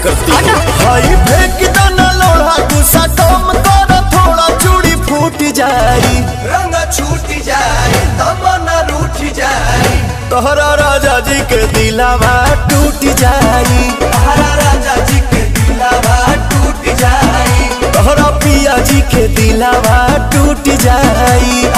करती है। हाई फेंक दाना लोढ़ा गुस्सा कम कर थोड़ा चूड़ी फूट जाई रंग छूट जाए तमन्ना रूठ जाए तोहरा राजा जी के दिलावा टूट जाई तोहरा राजा जी के दिलावा टूट जाए तोहरा पिया जी के दिलावा टूट जाई।